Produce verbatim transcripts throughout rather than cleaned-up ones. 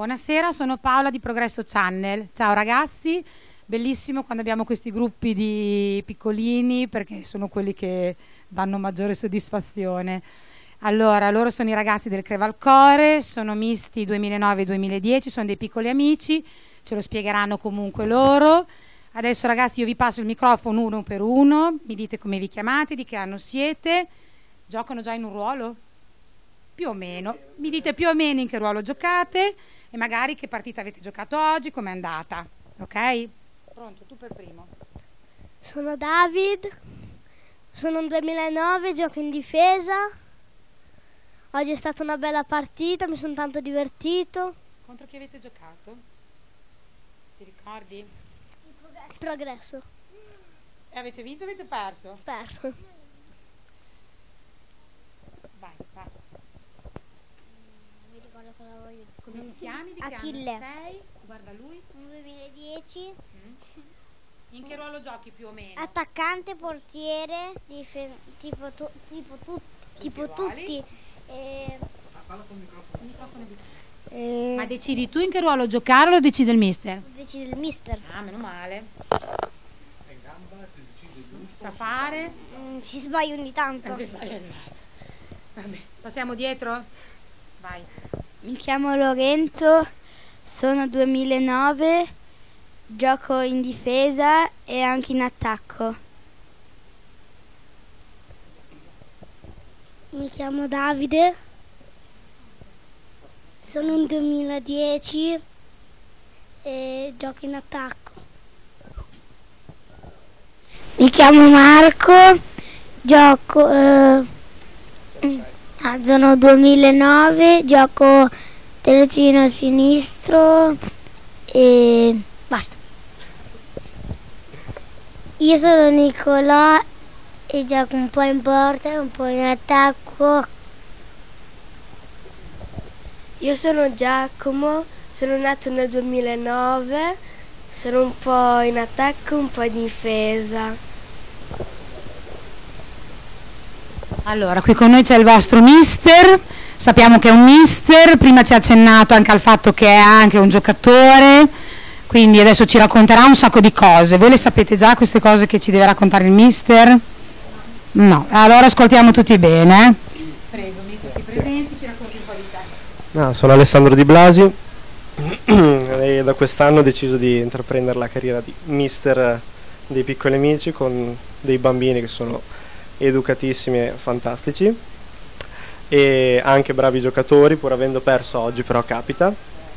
Buonasera, sono Paola di Progresso Channel. Ciao ragazzi, bellissimo quando abbiamo questi gruppi di piccolini perché sono quelli che danno maggiore soddisfazione. Allora, loro sono i ragazzi del Crevalcore, sono misti duemilanove duemiladieci, sono dei piccoli amici, ce lo spiegheranno comunque loro. Adesso ragazzi io vi passo il microfono uno per uno, mi dite come vi chiamate, di che anno siete, giocano già in un ruolo? Più o meno, mi dite più o meno in che ruolo giocate e magari che partita avete giocato oggi, com'è andata, ok? Pronto, tu per primo. Sono David, sono un duemilanove, gioco in difesa, oggi è stata una bella partita, mi sono tanto divertito. Contro chi avete giocato? Ti ricordi? Progresso. E avete vinto o avete perso? Perso. Vai, passa. Mi ricordo cosa voglio dire. Come ti chiami? Di che Achille. anno sei? Guarda lui. duemiladieci. Mm. In che ruolo giochi più o meno? Attaccante, portiere, difen- tipo, tu- tipo, tu- tipo ruoli? tutti. E, Parla col microfono. Il microfono è vicino. e Ma decidi tu in che ruolo giocare o lo decide il mister? decide il mister. Ah, meno male. Sa fare? Mm, si sbaglia ogni tanto. Eh, si sbaglia, esatto. Vabbè, passiamo dietro? Vai. Mi chiamo Lorenzo, sono duemilanove, gioco in difesa e anche in attacco. Mi chiamo Davide, sono un duemiladieci e gioco in attacco. Mi chiamo Marco, gioco... Eh, ah, sono duemilanove, gioco terzino sinistro e basta. Io sono Nicolò e gioco un po' in porta e un po' in attacco. Io sono Giacomo, sono nato nel duemilanove, sono un po' in attacco e un po' in difesa. Allora, qui con noi c'è il vostro mister, sappiamo che è un mister, prima ci ha accennato anche al fatto che è anche un giocatore, quindi adesso ci racconterà un sacco di cose. Voi le sapete già queste cose che ci deve raccontare il mister? No, allora ascoltiamo tutti bene. Prego, mister, ti presenti, ci racconti un po' di te. Ah, sono Alessandro Di Blasi e da quest'anno ho deciso di intraprendere la carriera di mister dei piccoli amici con dei bambini che sono educatissimi e fantastici e anche bravi giocatori, pur avendo perso oggi, però capita.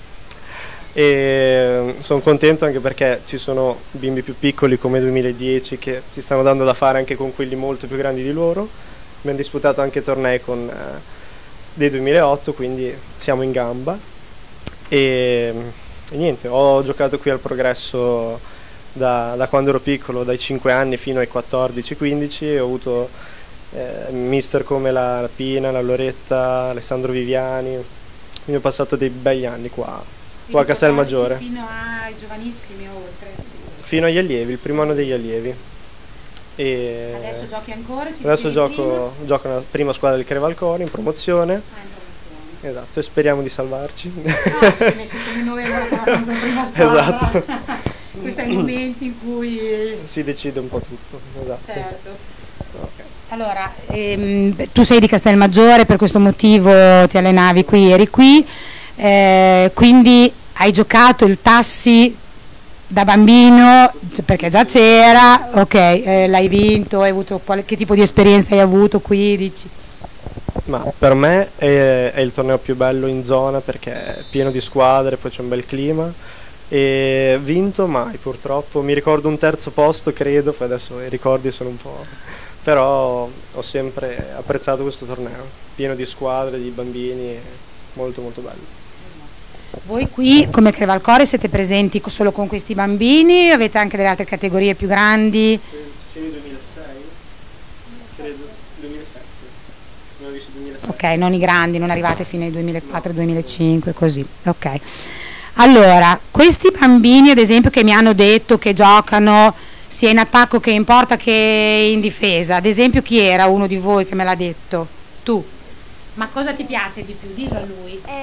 E sono contento anche perché ci sono bimbi più piccoli come duemiladieci che ti stanno dando da fare anche con quelli molto più grandi di loro. Abbiamo disputato anche tornei con eh, dei duemilaotto, quindi siamo in gamba e, e niente, ho giocato qui al Progresso Da, da quando ero piccolo, dai cinque anni fino ai quattordici quindici, e ho avuto eh, mister come la, la Pina, la Loretta, Alessandro Viviani, quindi ho passato dei bei anni qua, qua a Castelmaggiore. Fino ai giovanissimi oltre. Fino agli allievi, il primo anno degli allievi. E Adesso giochi ancora? Ci adesso dicevi gioco, gioco nella prima squadra del Crevalcore in promozione. prima? Ah, in promozione. Esatto, e speriamo di salvarci. Ah, siete messi come noi ora con la nostra prima squadra. Esatto. Questo è il momento in cui Si decide un po' tutto, esatto. certo. Okay. Allora, ehm, tu sei di Castelmaggiore, per questo motivo ti allenavi qui, eri qui, eh, quindi hai giocato il tassi da bambino, perché già c'era, ok, eh, l'hai vinto, hai avuto quale, che tipo di esperienza hai avuto qui, dici? Ma per me è, è il torneo più bello in zona perché è pieno di squadre, poi c'è un bel clima. E vinto mai purtroppo, mi ricordo un terzo posto credo, poi adesso i ricordi sono un po', però ho sempre apprezzato questo torneo, pieno di squadre, di bambini, molto molto bello. Voi qui come Crevalcore siete presenti solo con questi bambini, avete anche delle altre categorie più grandi? Ceceni duemilasei, credo duemilasette, non ho visto duemilasette. Ok, non i grandi, non arrivate fino ai duemilaquattro duemilacinque, così, ok. Allora, questi bambini ad esempio che mi hanno detto che giocano sia in attacco che in porta che in difesa, ad esempio chi era uno di voi che me l'ha detto? Tu. Ma cosa ti piace di più? Dillo a lui. Eh,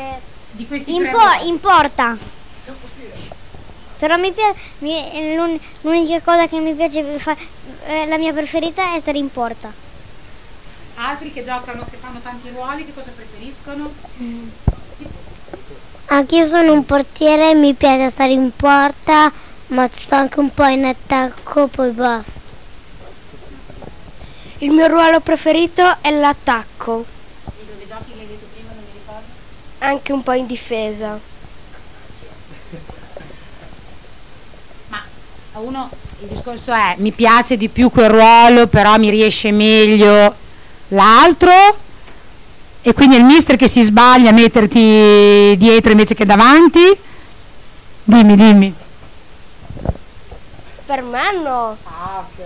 Di questi In, tre po- ruoli? in porta. Però mi piace, l'unica cosa che mi piace fare, eh, la mia preferita è stare in porta. Altri che giocano, che fanno tanti ruoli, che cosa preferiscono? Mm. Anch'io sono un portiere, mi piace stare in porta, ma sto anche un po' in attacco, poi basta. Il mio ruolo preferito è l'attacco. E dove giochi, che hai detto prima, non mi ricordo? Anche un po' in difesa. Ma uno, il discorso è, mi piace di più quel ruolo, però mi riesce meglio l'altro, e quindi è il mister che si sbaglia a metterti dietro invece che davanti? Dimmi, dimmi. Per me no. Ah, ok.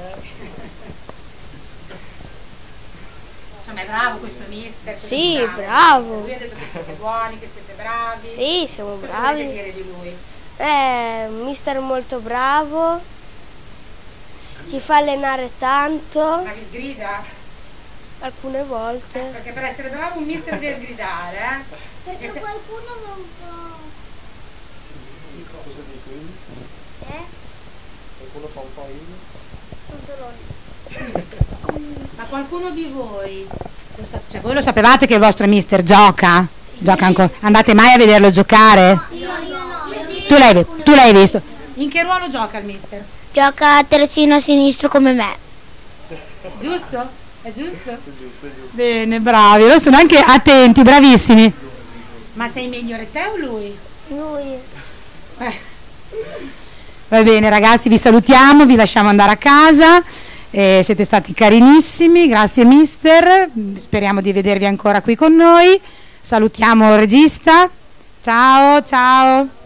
Insomma, è bravo questo mister. Sì, bravo. bravo. Lui ha detto che siete buoni, che siete bravi. Sì, siamo Cosa bravi. volete dire di lui? Eh, mister molto bravo. Ci fa allenare tanto, Ma vi sgrida? alcune volte. Perché per essere bravo un mister deve sgridare, eh? Perché se- qualcuno non può... Cosa dico io? Eh? Qualcuno fa un po' io? Ma qualcuno di voi, lo sa- cioè voi lo sapevate che il vostro mister gioca? Gioca ancora? Andate mai a vederlo giocare? Io, io no. Tu l'hai, tu l'hai visto? In che ruolo gioca il mister? Gioca a terzino sinistro come me. Giusto? È giusto? È giusto, è giusto. Bene, bravi, loro sono anche attenti, bravissimi. Ma sei migliore te o lui? Lui. Eh. Va bene ragazzi, vi salutiamo, vi lasciamo andare a casa, eh, siete stati carinissimi, grazie mister, speriamo di vedervi ancora qui con noi, salutiamo il regista, ciao ciao.